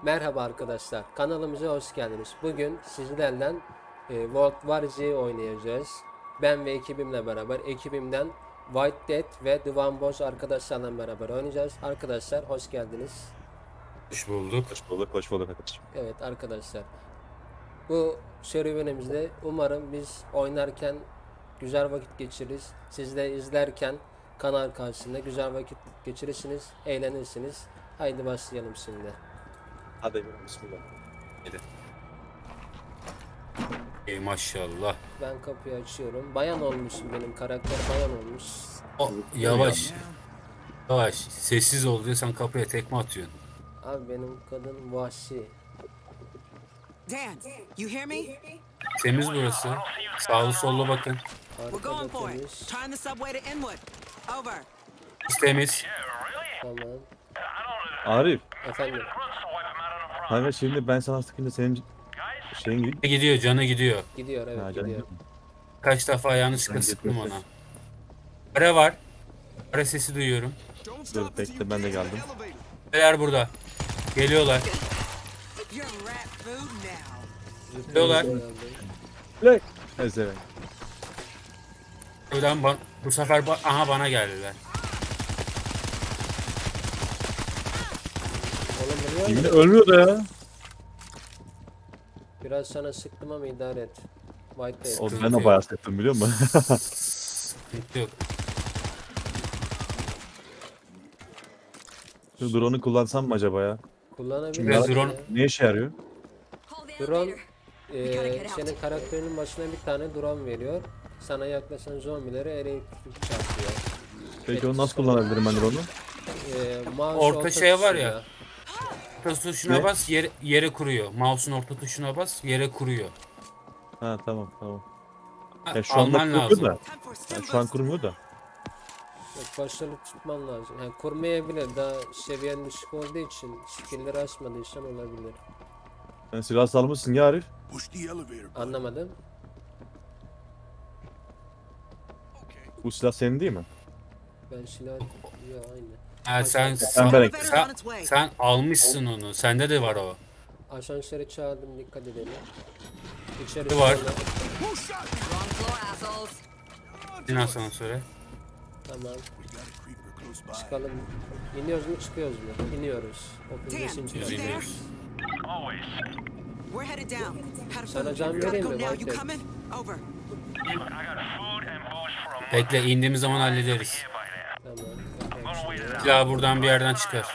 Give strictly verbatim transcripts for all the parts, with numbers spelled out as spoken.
Merhaba arkadaşlar, kanalımıza hoş geldiniz. Bugün sizlerle e, World War Z oynayacağız. Ben ve ekibimle beraber, ekibimden White Dead ve Duvan Boz arkadaşlarla beraber oynayacağız. Arkadaşlar hoş geldiniz. Hoş bulduk. Hoş bulduk, hoş bulduk arkadaşım. Evet arkadaşlar, bu serüvenimizde umarım biz oynarken güzel vakit geçiririz. Siz de izlerken kanal karşısında güzel vakit geçirirsiniz, eğlenirsiniz. Haydi başlayalım şimdi. Hadi bismillah. Hadi. Ey maşallah. Ben kapıyı açıyorum. Bayan olmuşum, benim karakter bayan olmuş. O, yavaş. Yavaş. Sessiz ol diyor, sen kapıya tekme atıyorsun. Abi benim kadın vahşi. Dan, you hear me? Temiz burası. Sağlı sollu bakın. We're Arkada going for it. temiz. Trying the subway to Inwood. Over. Biz temiz. Tamam. Arif, Efendim. kanka şimdi ben sana sıkınca senin şeyin gibi... Gidiyor, canı gidiyor. Gidiyor, evet Ha, canım gidiyor. gidiyor. Kaç defa yanlışlıkla Sen sıktım gitme. ona. Para var. Para sesi duyuyorum. Dur bekle, ben de geldim. Neler burada? Geliyorlar. You're rat food now. Geliyorlar. Lek! Ezeven. Buradan ba- bu sefer ba- aha bana geldiler. Oğlum biliyor Yine musun? ölmüyor da ya. Biraz sana sıktım ama idare et. White Dead. O ben de bayağı sıktım biliyor musun? Sıkıntı yok. Şu drone'u kullansam mı acaba ya? Kullanabilirsin. Biraz ya. drone- Ne işe yarıyor? Drone e, senin karakterinin başına bir tane drone veriyor. Sana yaklaşan zombilere elektrik çarpıyor. Peki onu nasıl kullanabilirim ben drone'u? E, mouse Orta şey var ya. tuşuyla. Orta tuşuna Ne? bas, yere, yere kuruyor. Mouse'un orta tuşuna bas, yere kuruyor. Ha tamam tamam. Ha, Ya şu anda alman kurmuyor lazım. da. Time for Ya stim şu an boost. kurmuyor da. Yok, başarılı tutman lazım. Yani kurmayabilir. Daha seviyen düşük olduğu için skill'leri açmadıysan olabilir. Sen silah salmışsın ya Arif. Push the elevator button. Anlamadım. Bu silah senin değil mi? Ben silah... Ya aynı. Ha, sen, Ben sen, berek. sen, sen almışsın onu. Sende de var o. Asansöre çağırdım, dikkat edelim. İçeri Ne var? sonra- Wrong floor, assholes. Din asansöre. Tamam. We got a creeper close by. Çıkalım. İniyoruz mu çıkıyoruz mu? İniyoruz. otuz beşinci Dan, kat. you there? İniyoruz. We're headed down. Had a Sana food. can Gotta vereyim go mi? now. White You Dead? coming? Over. Bekle, indiğimiz zaman hallederiz. Tamam. Bakalım şimdi. Silah buradan bir yerden çıkar.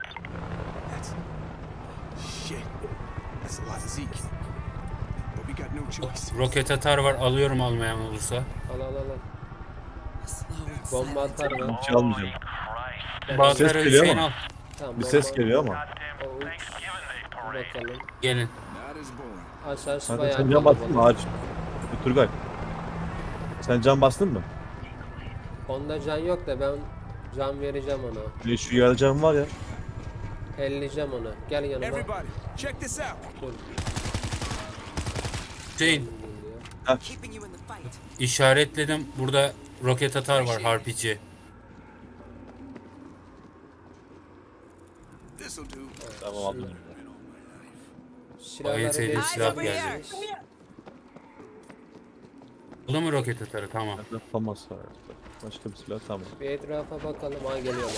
Shit. That's a lot of Zeke. But we got no choice. Roket atar var, alıyorum almayan olursa. Al al al. al. Slow and Bomba silent. atar mı? Hiç almayacağım. Bazıları ses geliyor Hüseyin ama. al. Tamam, Bir bomba- ses geliyor ama. O, uç. Bakalım. Gelin. Not as boring. Asas Kanka bayağı sen can bastın mı kalabalık. ağaç? Bir Turgay. Sen can bastın mı? Onda can yok da ben can vereceğim ona. Bir şu yerde can var ya. Elleyeceğim onu. Gel yanıma. Everybody, check this out. Dur. Hüseyin, Keeping you in the fight. işaretledim. Burada roket atar var, harpici. This'll do. Tamam aldım. Silahları en sevdiğim değiştirebilirsiniz. silah geldi. Bu da mı roket atarı? Tamam. Famas var. Başka bir silah tamam. Bir etrafa bakalım. Ha geliyorlar.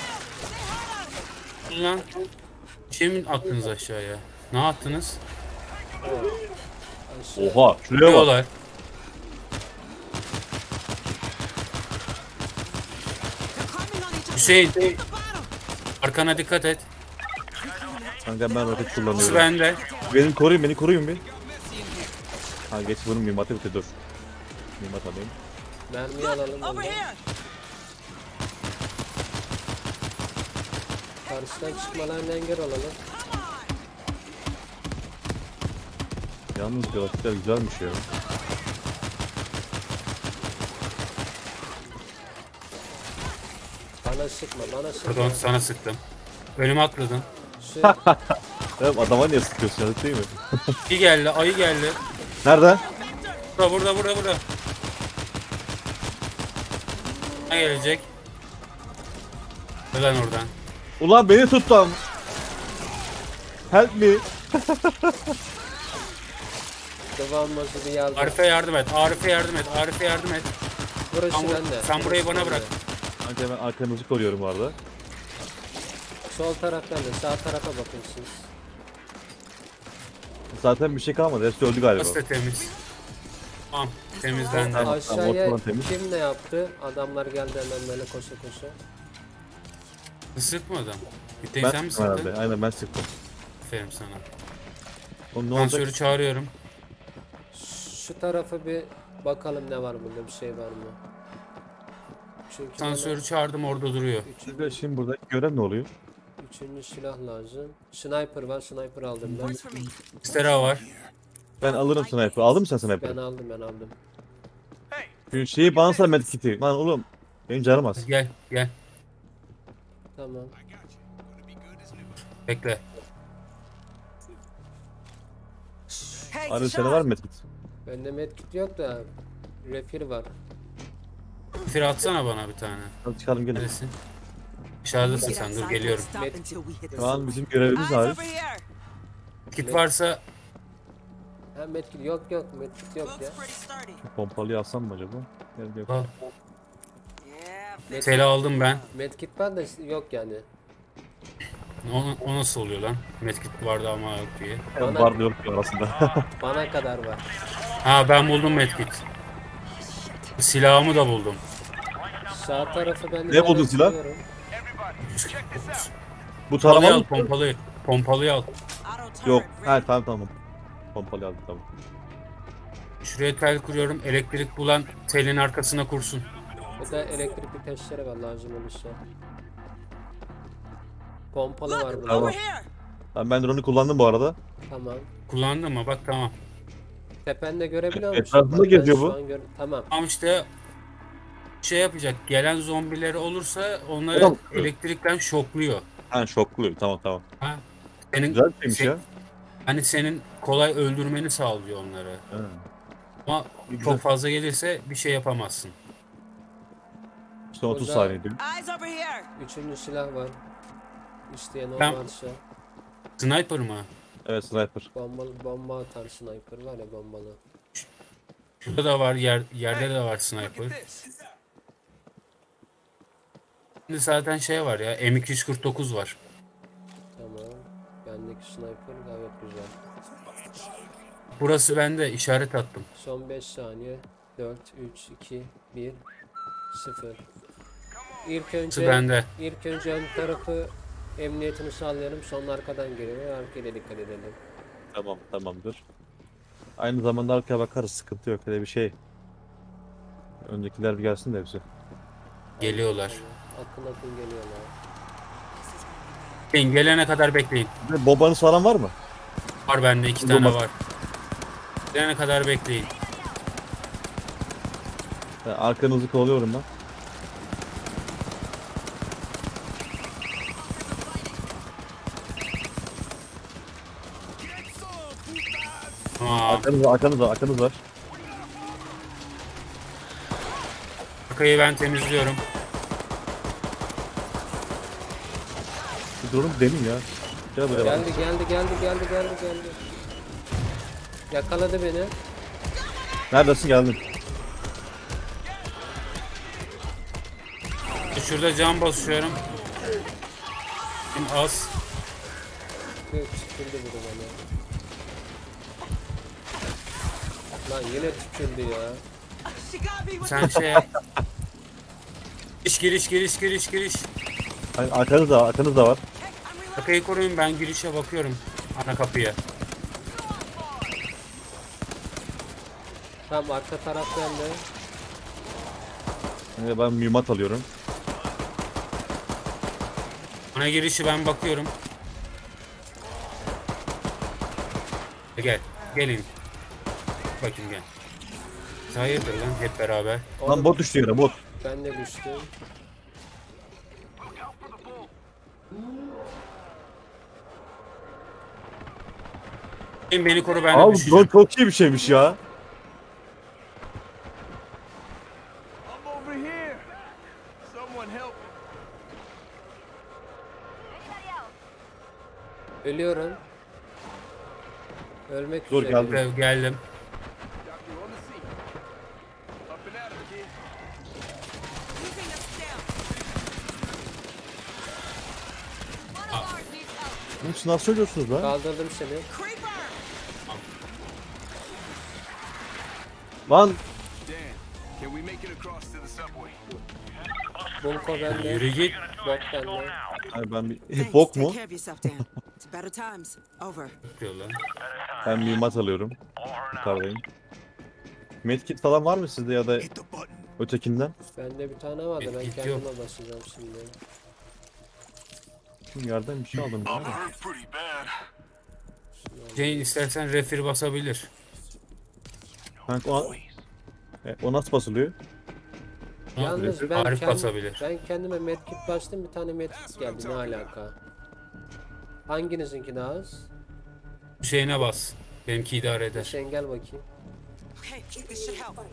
Lan. Şey mi attınız aşağıya? Ne yaptınız? Aşağı. Oha şuraya bak. Diyorlar. They're climbing on each other. Hüseyin, The bottom. arkana dikkat et. Kanka ben roket Burası kullanıyorum. bende. Beni koruyun beni koruyun bir. Ha geç bunun mimatı bitti dur. Mimat alayım. Mermiyi alalım Over ondan. here. Karşıdan çıkmalarına engel alalım. Yalnız grafikler güzelmiş ya. Bana sıkma, bana sıkma. Pardon, sana sıktım. Önüme atladın. Şu, Ya adama niye sıkıyorsun yazık değil mi? Bir geldi, ayı geldi. Nerede? Burada, burada, burada, burada. Ne gelecek? Neden oradan? Ulan beni tuttu. Help me. Dıvanbozu bir yardım. Arif'e yardım et. Arif'e yardım et. Arif'e yardım et. Burası Sen, bende. sen burayı bana bırak. Kanka ben arkanızı koruyorum bu arada. Sol taraf bende. Sağ tarafa bakın siz. Zaten bir şey kalmadı. Hepsi öldü galiba. Burası da temiz. Tamam. Temizlendi. Tamam. Aşağıya ortadan temiz. kim ne yaptı? Adamlar geldi hemen böyle koşa koşa. Sıkma adam. Bir Ben sen mi sıktım sıktın? herhalde. Aynen ben sıktım. Aferin sana. Oğlum ne olacak? Sensörü çağırıyorum. Şu tarafı bir bakalım ne var burada, bir şey var mı? Çünkü bana Sensörü çağırdım, orada duruyor. üçüncü, Şimdi burada gören ne oluyor? üçüncü silah lazım. Sniper var, sniper aldım ben. Points for me. Stera var. Ben alırım sniper. Aldın mı sen Ben sniper'ı? aldım ben aldım. Şu şeyi bana sal medkit'i. Lan oğlum. Benim canım az. Gel gel. Tamam. Bekle. Hey, Arı it's a sende var shot. mı medkit? Bende medkit yok da refill var. Fir atsana bana bir tane. Hadi çıkalım gelin. Neresin? Dışarıdasın Get sen, dur outside, geliyorum. don't stop until we hit the Şu an zone. bizim görevimiz Eyes Arif. over here. Kit varsa Ha medkit yok yok medkit yok ya. Looks pretty sturdy. Pompalıyı alsam mı acaba? Nerede yok. al. Yeah, fit. Teli aldım ben. Medkit var da yok yani. O, o nasıl oluyor lan? Medkit vardı ama yok diye. Bana- Var yok ya aslında. Bana kadar var. Ha ben buldum medkit. Silahımı da buldum. Sağ tarafı ben Ne buldun silah? işaretliyorum. Bu Pompalıyı tarama al, mı? pompalıyı. Pompalıyı al. Auto turret Yok. ready. Ha tamam tamam. Pompalı aldım tamam. Şuraya tel kuruyorum. Elektrik bulan telin arkasına kursun. Bu da elektrikli testere var lazım olursa. Pompalı var Look, burada. over here. Tamam ben drone'u kullandım bu arada. Tamam. Kullandın mı? Bak tamam. Tepende görebiliyor musun? Etrafında Bak, ben geziyor şu bu. an gör- Tamam. Ama işte şey yapacak. Gelen zombileri olursa onları Tamam. elektrikten şokluyor. Ha şokluyor. Tamam tamam. Ha? Senin, Güzel bir şeymiş se- ya. Hani senin kolay öldürmeni sağlıyor onları. Ha. Ama Güzel. çok fazla gelirse bir şey yapamazsın. Son otuz Burada- saniye diyor. Eyes over here. Üçüncü silah var. İsteyen o Ben- varsa. Sniper mı? Evet sniper. Bombalı, bomba atan sniper var ya bombalı. Şurada da var, yer, yerde de var sniper. Şimdi zaten şey var ya, M iki yüz kırk dokuz var. Tamam. Bendeki sniper gayet güzel. Burası bende, işaret attım. Son beş saniye. dört, üç, iki, bir, sıfır. İlk Burası önce bende. ilk önce ön tarafı emniyetini sağlayalım. Sonra arkadan geliyor. Arkaya dikkat edelim. Tamam tamamdır. Aynı zamanda arkaya bakarız. Sıkıntı yok. Öyle bir şey. Öncekiler bir gelsin de hepsi. Geliyorlar. Akın akın geliyorlar. Bekleyin, gelene kadar bekleyin. Bir de Bobanız falan var mı? Var bende, iki Bomba. tane var. Gelene kadar bekleyin. Ha, arkanızı kovalıyorum ben. Tamam. Arkanız var, arkanız var, arkanız var. Arkayı ben temizliyorum. Bir durum benim ya. Gel buraya bak. Geldi geldi geldi geldi geldi geldi. Yakaladı beni. Neredesin geldin? Şurada cam basıyorum. Şimdi az. Yok, tükürdü biri bana. Lan yine tükürdü ya. She got me with Sen şey yap. Giriş giriş giriş giriş giriş. Ay, arkanız da var, arkanız da var. Hey, I'm reloading. Arkayı koruyun, ben girişe bakıyorum. Ana kapıya. Tamam arka taraf bende. Şimdi ben mühimmat alıyorum. Ana girişi ben bakıyorum. Gel. Gelin. Bakayım gel. Hayırdır lan hep beraber. Lan bot düştü yere bot. Ben de düştüm. Beni koru, ben de Abi düşeceğim. drone çok iyi bir şeymiş ya. I'm over here. Someone help me. Ölüyorum. Ölmek Dur, üzere. geldim. Gel- Geldim. Doctor, on the scene. Up and at 'em, kid. Using us down. One of ours needs help. Oğlum siz nasıl söylüyorsunuz lan? Kaldırdım seni. Creeper! Lan Dan, can we make it across to the subway? Bunko bende. Yürü git. Bot bende. Ay ben bir Thanks. bok Take mu? care of yourself, Dan. It's better times. Over. Diyor lan. Ben bir mat alıyorum. Yukarıdayım. Medkit falan var mı sizde ya da Hit the button. ötekinden? Bende bir tane vardı. Ben Git kendime yok. basacağım şimdi. Şimdi yerden bir şey aldım. Ben. hurt pretty bad. Jane istersen refir basabilir. Kanka o, e, o nasıl basılıyor? Yalnız ben, Arif kendim, basabilir. ben kendime medkit bastım. Bir tane medkit geldi. Ne alaka? Hanginizinki daha az? Şeyine bas. Benimki idare eder. Sen gel bakayım. Okay, this should help.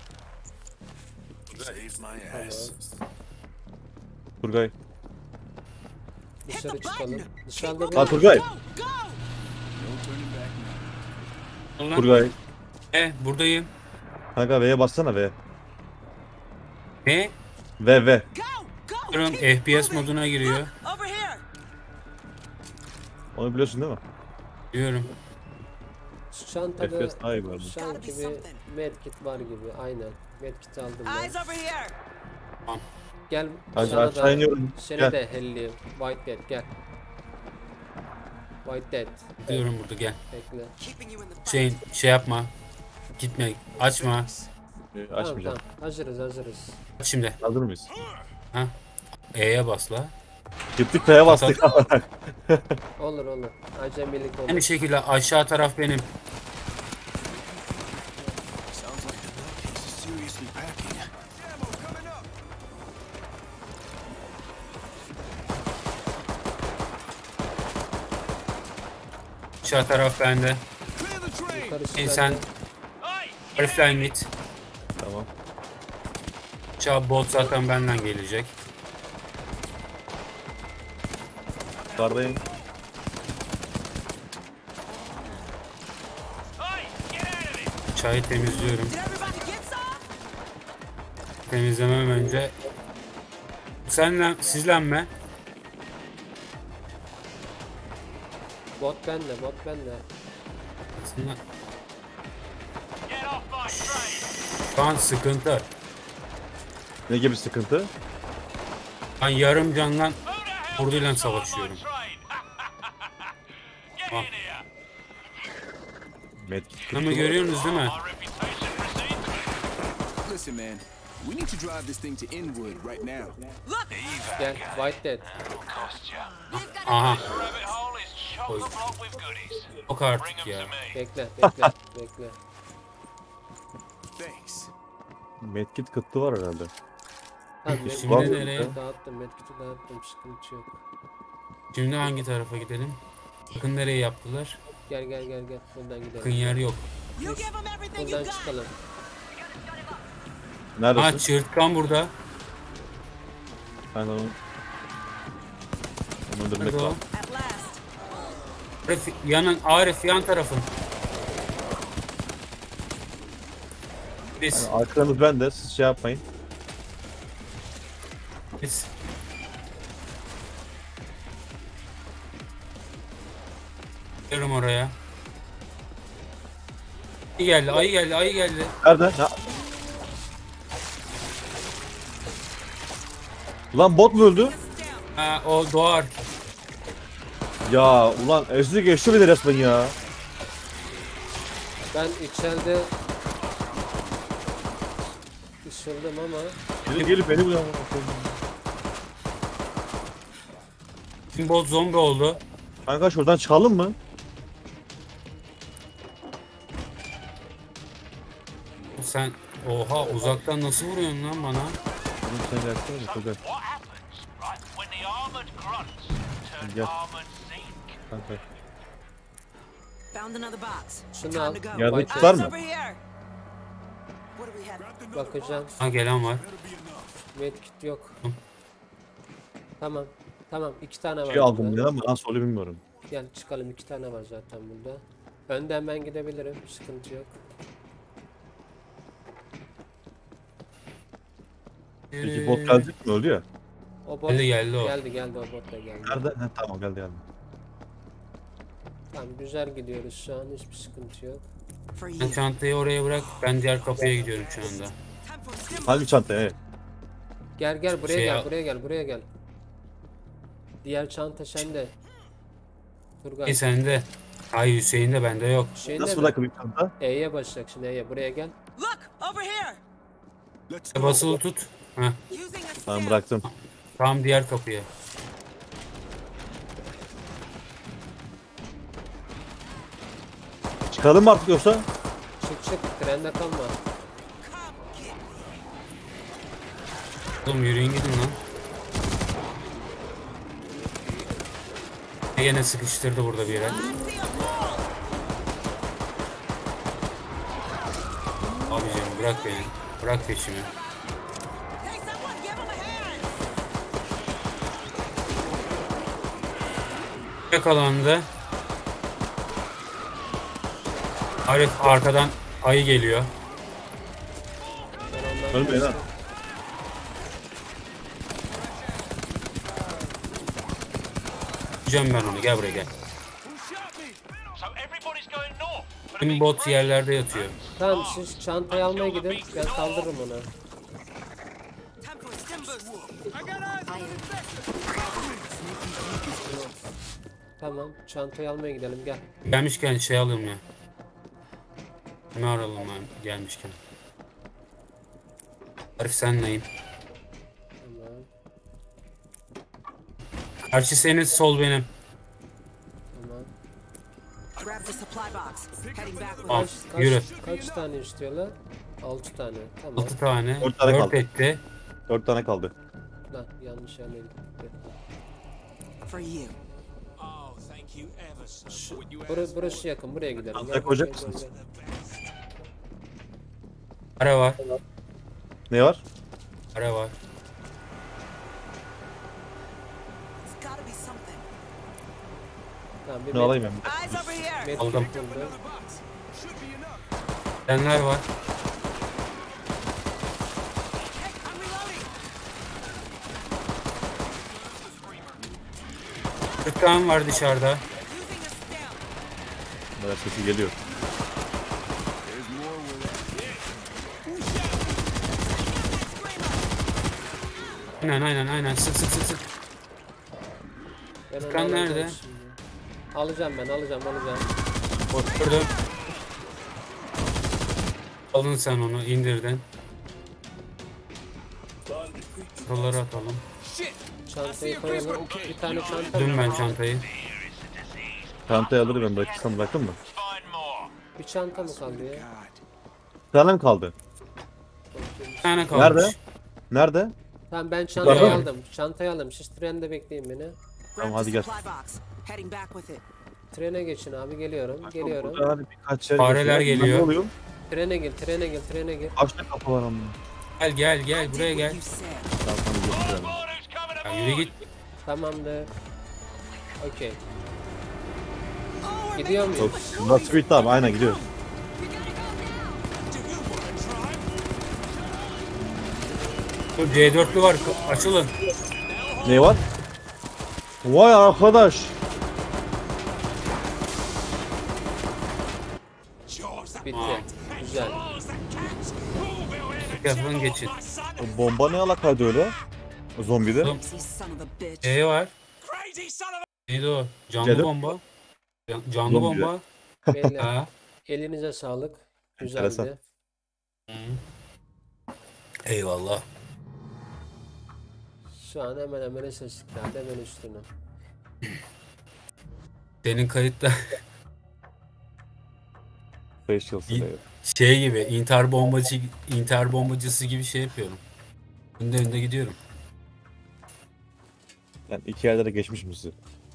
Saves my ass. Turgay. Dışarı Hit the çıkalım. button. Dışarıda Keep bir... Ha moving. Turgay. Go, go! No turning back now. Lan. Turgay. E buradayım. Kanka V'ye bassana V. Ne? V V. Go, go! Diyorum, Keep F P S moving. moduna giriyor. Look, over here. Onu biliyorsun değil mi? Diyorum. Şu çantada F P S daha iyi bu arada. sanki bir medkit var gibi. Aynen. Medkit aldım ben. Eyes over here. Gel Hadi sana aşağı da, iniyorum. seni Gel. de helliyim. White Dead gel. White Dead. Diyorum burada gel. Bekle. Keeping you in the fight. Şey, şey yapma. Gitme. Açma. Ee, Tamam Açmayacağım. tamam. Hazırız hazırız. Aç şimdi. Hazır mıyız? E'ye bas la. Gittik T'ye bastık. Olur olur. Acemilik olur. Aynı şekilde aşağı taraf benim. Sounds like the nutcase is seriously packing. Ammo coming up. Aşağı taraf bende. Clear the train. Yukarısı Şey, bende. sen Arif'le git. Tamam. Aşağı bot zaten benden gelecek. Yukarıdayım. Çayı temizliyorum. Did everybody get some? Temizlemem önce. Senle, sizlenme. Bot bende bot bende. Aslında... Şu an sıkıntı. Ne gibi sıkıntı? Ben yarım candan orduyla savaşıyorum. Ah, Medkit. bunu görüyorsunuz değil mi? Listen, man. We need to drive this thing to Inwood right now. Look, Gel White Dead. Aha. Oy. Yok artık ya. Bekle bekle bekle. Thanks. Medkit kıttı var herhalde. Tamam medkit'i Şimdi nereye? dağıttım medkit'i dağıttım sıkıntı yok. Şimdi hangi tarafa gidelim? Bakın nereye yaptılar. Gel gel gel gel buradan Bakın gidelim. yer yok. you give them everything you Buradan got. çıkalım. Ha Neredesin? çığırtkan burada. Ben onu... Onu öldürmek Nerede o? lazım. At last. Arif, yanın, Arif yan tarafın. Biz, Yani arkanız bende, siz şey yapmayın. biz. Gidiyorum oraya. Ayı geldi, ayı geldi, ayı geldi. Nerede? Ha. Ulan bot mu öldü? Ha, o doğar. Ya ulan ezdi geçti beni resmen ya. Ben içeride ışıldım ama Gelip gelip beni buluyor. Şimdi bot zombi oldu. Kanka şuradan çıkalım mı? Sen, oha uzaktan nasıl vuruyorsun lan bana? Oğlum sen gelsene mi? Çok What happens, right, when the armored grunts turn Yep. armored zinc? kanka. Found another box. Şunu Time al. to go. Yardım White tutar Eyes mı? over here. What do we have? bakacağım. Ha gelen var. Medkit yok. Tamam. Tamam iki tane var. Şey aldım burada. ya ama nasıl oluyor bilmiyorum. Gel çıkalım iki tane var zaten burada. Önden ben gidebilirim. Sıkıntı yok. Peki bot gelecek mi? Öldü ya. O bot Geldi, geldi o. Geldi geldi o bot da geldi. Nerede? Ha, tamam geldi geldi. Tamam güzel gidiyoruz şu an. Hiçbir sıkıntı yok. For Sen you. çantayı oraya bırak. Ben diğer kapıya gidiyorum şu anda. Time for stim. Hangi çanta? Evet. Gel gel buraya Şey gel al- buraya gel buraya gel. Diğer çanta sende. Turgay. İyi sende. Ay Hüseyin de bende yok. Şeyinde Nasıl mi? bırakayım çanta? E'ye basacak şimdi E'ye. Buraya gel. Look, over here. Let's go. Basılı tut. Heh. Using a Tamam stim. bıraktım. Tam diğer kapıya. Çıkalım mı artık yoksa? Çık çık trende kalma. Oğlum yürüyün gidin lan. Yine sıkıştırdı burada bir yere. I see a wall. Abicim bırak beni. Bırak peşimi. Hey, someone give him a hand. Yakalandı. Arif arkadan ayı geliyor. Ben ondan Ölmeyin ha. kaçtım. Gideceğim ben onu. Gel buraya gel. So everybody's going north. But Tüm bot yerlerde yatıyor. Tamam siz çantayı almaya gidin. Ben kaldırırım onu. Time for a stim boost. Tamam çantayı almaya gidelim gel. Gelmişken şey alayım ya. Ne aralım lan gelmişken. Arif senleyim. Tamam. Karşı senin, sol benim. Tamam. Grab the supply box. Heading back with Al, it. Kaç, yürü. kaç tane istiyorlar? altı tane. Tamam. Altı tane. Dört tane Dört kaldı. etti. Dört tane kaldı. Lan yanlış yerine gitti. For you. Oh, thank you ever so much. When you Burası, burası yakın. Buraya gidelim. Çantaya Gel, koyacak gel, gel, mısınız? gel. Para var. Ne var? Para var. It's gotta be something. Tamam, bir Ne alayım ben? Eyes over here. met- Aldım. met buldu. box. Should be enough. Senler var. Hey, I'm reloading. kırk tane var dışarıda. Using a stim. Böyle sesi geliyor. There's more where Aynen aynen aynen. Sık sık sık sık. Ben onu Furkan alacağım nerede? şimdi. Alacağım ben alacağım alacağım. Oturdum. Alın sen onu indirdin. Şuraları atalım. Çantayı koyalım. Bir tane çanta Dün ben çantayı. Çantayı alırım ben bırakırsam bıraktın mı? find more. Bir çanta mı kaldı ya? Bir tane mi kaldı? Bir tane kalmış. Nerede? Nerede? Tamam ben çantayı Yukarıda. aldım. Çantayı aldım. Siz trende bekleyin beni. Tamam, Grab hadi the gel. supply box. Heading back with it. Trene geçin abi geliyorum. Geliyorum. Burada hani birkaç yer Fareler geçiyor. geliyor. Ne oluyor? Trene gel, trene gel, trene gel. Kaç tane kapı var ama? Gel gel gel buraya Did gel. what you said. Tamam tamam geçeceğim. Lord, who's coming Ya aboard? yürü git. Tamamdır. Okey. Oh, we're Gidiyor making too muyuz? much Nasıl noise. bitti abi? Aynen gidiyoruz. Dur C dörtlü var. Açılın. Ne var? Vay arkadaş. Jaws that Bitti. Güzel. jaws that catch. Move, Bill, Yapın geçin. my son. O bomba ne alakaydı öyle? O zombide. Oğlum Crazy son of a bitch. C var. Crazy son of a. Neydi o? Canlı C dört. bomba. Can- Canlı Zombi. bomba. Beyler Ha. elinize sağlık. Enteresan. Güzeldi. Eyvallah. Şu an hemen hemen eşleştiklerde hemen üstüne. Senin kayıtta beş yıl sonra. şey gibi intihar bombacı intihar bombacısı gibi şey yapıyorum. Önde önde gidiyorum. Yani iki yerlere geçmişim sizi.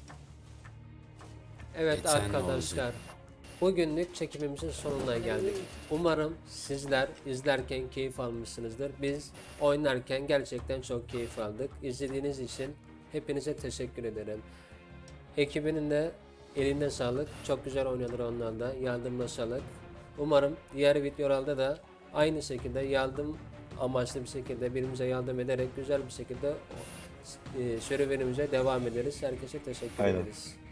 Evet Evet, sen ne arkadaşlar. Bugünlük çekimimizin sonuna geldik. Umarım sizler izlerken keyif almışsınızdır. Biz oynarken gerçekten çok keyif aldık. İzlediğiniz için hepinize teşekkür ederim. Ekibinin de Eline sağlık. Çok güzel oynadılar onlar da. Yardımlaşarak. Umarım diğer videolarda da aynı şekilde yardım amaçlı bir şekilde birbirimize yardım ederek güzel bir şekilde e, serüvenimize devam ederiz. Herkese teşekkür Aynen. ederiz.